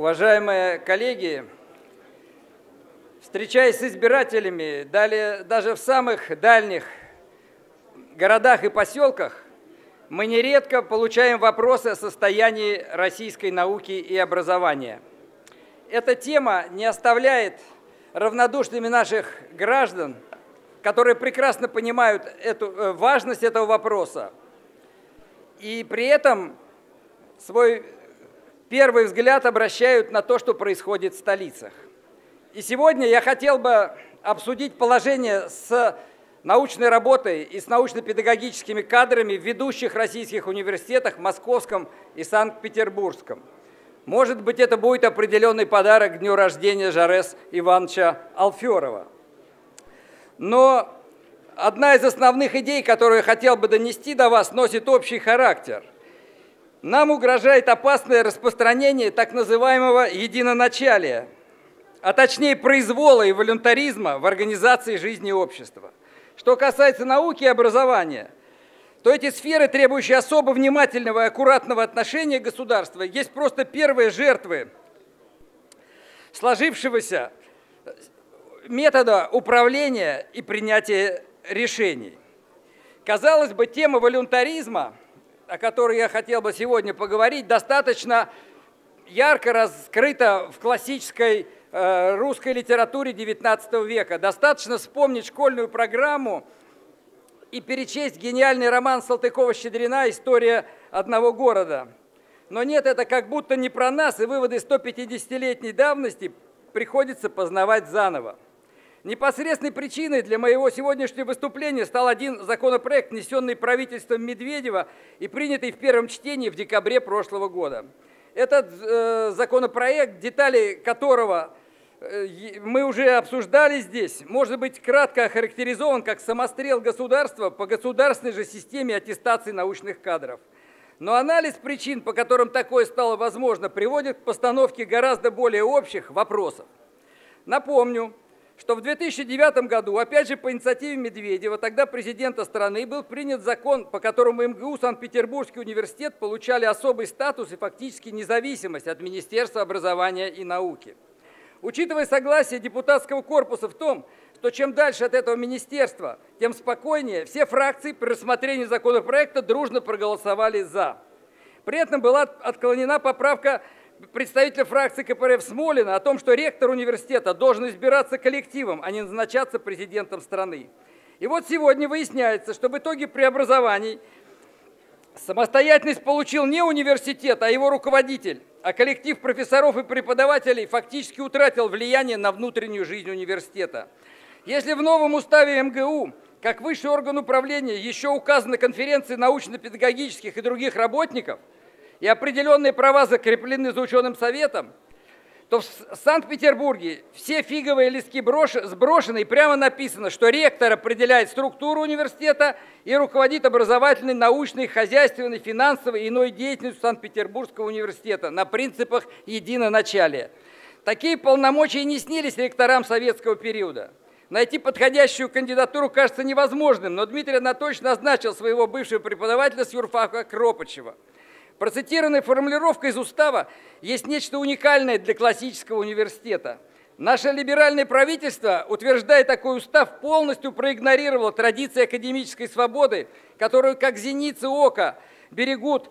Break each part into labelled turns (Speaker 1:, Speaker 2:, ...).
Speaker 1: Уважаемые коллеги, встречаясь с избирателями, даже в самых дальних городах и поселках, мы нередко получаем вопросы о состоянии российской науки и образования. Эта тема не оставляет равнодушными наших граждан, которые прекрасно понимают важность этого вопроса, и при этом свой первый взгляд обращают на то, что происходит в столицах. И сегодня я хотел бы обсудить положение с научной работой и с научно-педагогическими кадрами в ведущих российских университетах Московском и Санкт-Петербургском. Может быть, это будет определенный подарок к дню рождения Жарес Ивановича Алферова. Но одна из основных идей, которую я хотел бы донести до вас, носит общий характер. Нам угрожает опасное распространение так называемого единоначалия, а точнее произвола и волюнтаризма в организации жизни общества. Что касается науки и образования, то эти сферы, требующие особо внимательного и аккуратного отношения государства, есть просто первые жертвы сложившегося метода управления и принятия решений. Казалось бы, тема волюнтаризма, о которой я хотел бы сегодня поговорить, достаточно ярко раскрыта в классической русской литературе XIX века. Достаточно вспомнить школьную программу и перечесть гениальный роман Салтыкова-Щедрина «История одного города». Но нет, это как будто не про нас, и выводы 150-летней давности приходится познавать заново. Непосредственной причиной для моего сегодняшнего выступления стал один законопроект, внесенный правительством Медведева и принятый в первом чтении в декабре прошлого года. Этот законопроект, детали которого мы уже обсуждали здесь, может быть кратко охарактеризован как самострел государства по государственной же системе аттестации научных кадров. Но анализ причин, по которым такое стало возможно, приводит к постановке гораздо более общих вопросов. Напомню, что в 2009 году, опять же по инициативе Медведева, тогда президента страны, был принят закон, по которому МГУ, Санкт-Петербургский университет получали особый статус и фактически независимость от Министерства образования и науки. Учитывая согласие депутатского корпуса в том, что чем дальше от этого министерства, тем спокойнее, все фракции при рассмотрении законопроекта дружно проголосовали «за». При этом была отклонена поправка представителя фракции КПРФ Смолина о том, что ректор университета должен избираться коллективом, а не назначаться президентом страны. И вот сегодня выясняется, что в итоге преобразований самостоятельность получил не университет, а его руководитель, а коллектив профессоров и преподавателей фактически утратил влияние на внутреннюю жизнь университета. Если в новом уставе МГУ, как высший орган управления, еще указаны конференции научно-педагогических и других работников, и определенные права закреплены за ученым советом, то в Санкт-Петербурге все фиговые листки сброшены, и прямо написано, что ректор определяет структуру университета и руководит образовательной, научной, хозяйственной, финансовой и иной деятельностью Санкт-Петербургского университета на принципах единоначалия. Такие полномочия не снились ректорам советского периода. Найти подходящую кандидатуру кажется невозможным, но Дмитрий Анатольевич назначил своего бывшего преподавателя с юрфака Кропачева. Процитированная формулировка из устава есть нечто уникальное для классического университета. Наше либеральное правительство, утверждая такой устав, полностью проигнорировало традиции академической свободы, которую как зеницы ока берегут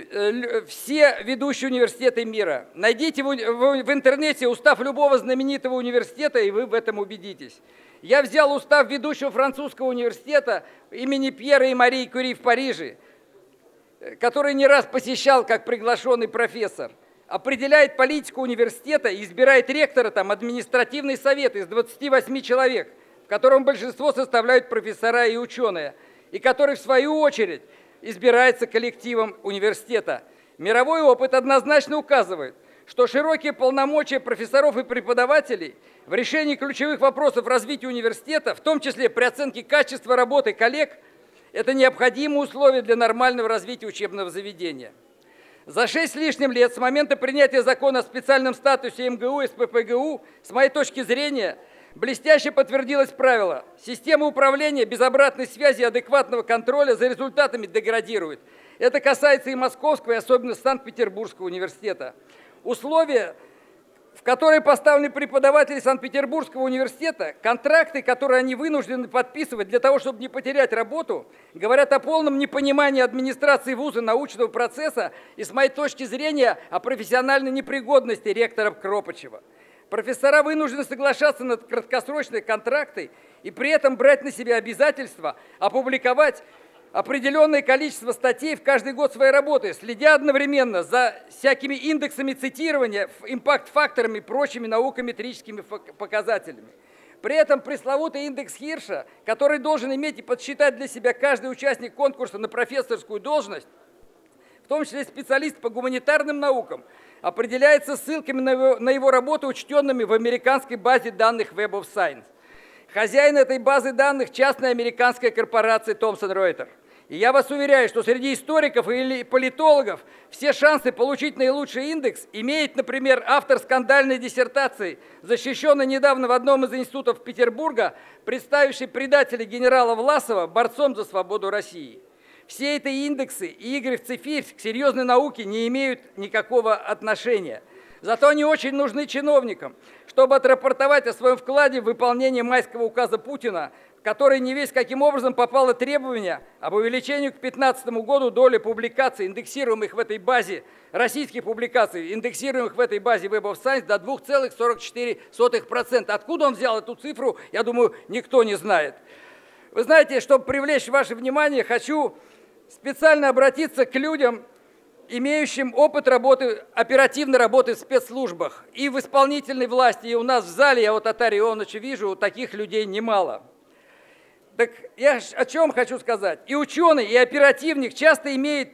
Speaker 1: все ведущие университеты мира. Найдите в интернете устав любого знаменитого университета, и вы в этом убедитесь. Я взял устав ведущего французского университета имени Пьера и Марии Кюри в Париже, который не раз посещал как приглашенный профессор, определяет политику университета и избирает ректора, там административный совет из 28 человек, в котором большинство составляют профессора и ученые, и который, в свою очередь, избирается коллективом университета. Мировой опыт однозначно указывает, что широкие полномочия профессоров и преподавателей в решении ключевых вопросов развития университета, в том числе при оценке качества работы коллег, это необходимые условия для нормального развития учебного заведения. За 6 с лишним лет с момента принятия закона о специальном статусе МГУ и СПбГУ, с моей точки зрения, блестяще подтвердилось правило: система управления без обратной связи и адекватного контроля за результатами деградирует. Это касается и Московского, и особенно Санкт-Петербургского университета. Условия в которой поставлены преподаватели Санкт-Петербургского университета, контракты, которые они вынуждены подписывать для того, чтобы не потерять работу, говорят о полном непонимании администрации вуза научного процесса и, с моей точки зрения, о профессиональной непригодности ректора Кропачева. Профессора вынуждены соглашаться на краткосрочные контракты и при этом брать на себя обязательства опубликовать определенное количество статей в каждый год своей работы, следя одновременно за всякими индексами цитирования, импакт-факторами и прочими наукометрическими показателями. При этом пресловутый индекс Хирша, который должен иметь и подсчитать для себя каждый участник конкурса на профессорскую должность, в том числе специалист по гуманитарным наукам, определяется ссылками на его работу, учтенными в американской базе данных Web of Science. Хозяин этой базы данных – частная американская корпорация Thomson Reuters. И я вас уверяю, что среди историков или политологов все шансы получить наилучший индекс имеет, например, автор скандальной диссертации, защищенной недавно в одном из институтов Петербурга, представивший предателя генерала Власова борцом за свободу России. Все эти индексы и игры в цифирь к серьезной науке не имеют никакого отношения. Зато они очень нужны чиновникам, чтобы отрапортовать о своем вкладе в выполнение майского указа Путина, в который не весть каким образом попало требование об увеличении к 2015 году доли публикаций, индексируемых в этой базе, российских публикаций, индексируемых в этой базе Web of Science, до 2,44%. Откуда он взял эту цифру, я думаю, никто не знает. Вы знаете, чтобы привлечь ваше внимание, хочу специально обратиться к людям, имеющим опыт работы, оперативной работы в спецслужбах и в исполнительной власти. И у нас в зале, я вот Атария Ионовича вижу, таких людей немало. Так я о чем хочу сказать. И ученый, и оперативник часто имеют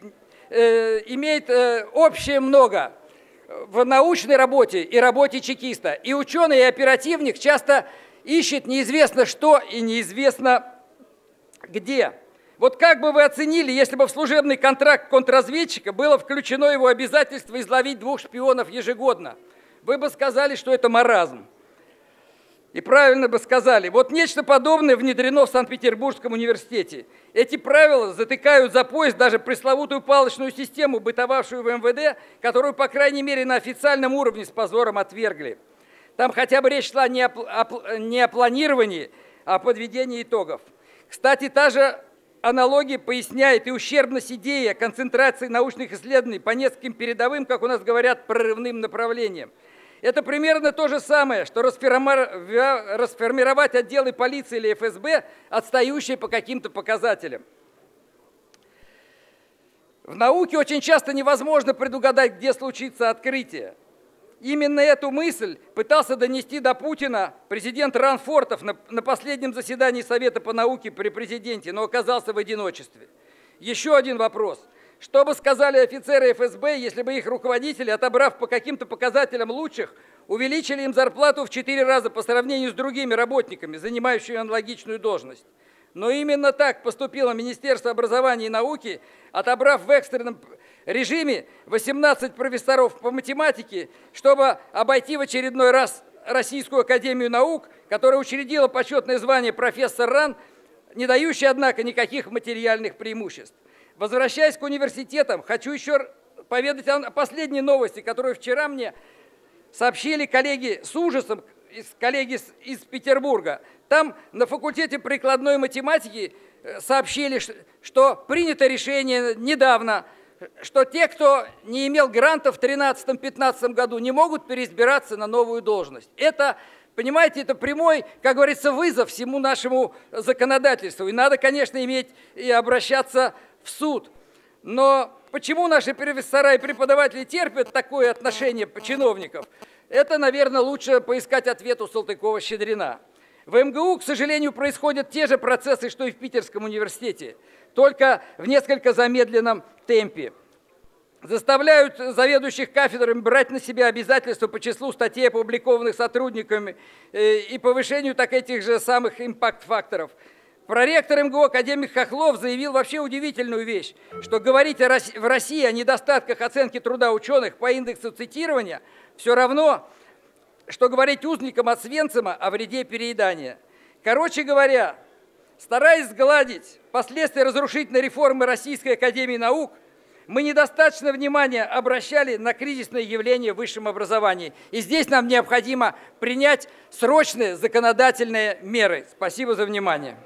Speaker 1: общее много в научной работе и работе чекиста. И ученый, и оперативник часто ищет неизвестно что и неизвестно где. Вот как бы вы оценили, если бы в служебный контракт контрразведчика было включено его обязательство изловить 2 шпионов ежегодно? Вы бы сказали, что это маразм. И правильно бы сказали. Вот нечто подобное внедрено в Санкт-Петербургском университете. Эти правила затыкают за пояс даже пресловутую палочную систему, бытовавшую в МВД, которую, по крайней мере, на официальном уровне с позором отвергли. Там хотя бы речь шла не о планировании, а о подведении итогов. Кстати, та же аналогия поясняет и ущербность идеи о концентрации научных исследований по нескольким передовым, как у нас говорят, прорывным направлениям. Это примерно то же самое, что расформировать отделы полиции или ФСБ, отстающие по каким-то показателям. В науке очень часто невозможно предугадать, где случится открытие. Именно эту мысль пытался донести до Путина президент Ранфортов на последнем заседании Совета по науке при президенте, но оказался в одиночестве. Еще один вопрос. Что бы сказали офицеры ФСБ, если бы их руководители, отобрав по каким-то показателям лучших, увеличили им зарплату в 4 раза по сравнению с другими работниками, занимающими аналогичную должность? Но именно так поступило Министерство образования и науки, отобрав в экстренном режиме 18 профессоров по математике, чтобы обойти в очередной раз Российскую академию наук, которая учредила почетное звание профессор РАН, не дающее, однако, никаких материальных преимуществ. Возвращаясь к университетам, хочу еще поведать о последней новости, которую вчера мне сообщили коллеги с ужасом, коллеги из Петербурга. Там на факультете прикладной математики сообщили, что принято решение недавно, что те, кто не имел грантов в 2013-2015 году, не могут переизбираться на новую должность. Это, понимаете, это прямой, как говорится, вызов всему нашему законодательству. И надо, конечно, иметь и обращаться в суд. Но почему наши профессора и преподаватели терпят такое отношение чиновников? Это, наверное, лучше поискать ответ у Салтыкова-Щедрина. В МГУ, к сожалению, происходят те же процессы, что и в Питерском университете, только в несколько замедленном темпе. Заставляют заведующих кафедрами брать на себя обязательства по числу статей, опубликованных сотрудниками, и повышению так этих же самых импакт-факторов. Проректор МГУ академик Хохлов заявил вообще удивительную вещь, что говорить в России о недостатках оценки труда ученых по индексу цитирования все равно, что говорить узникам Освенцима о вреде переедания. Короче говоря, стараясь сгладить последствия разрушительной реформы Российской академии наук, Мы недостаточно внимания обращали на кризисные явления в высшем образовании. И здесь нам необходимо принять срочные законодательные меры. Спасибо за внимание.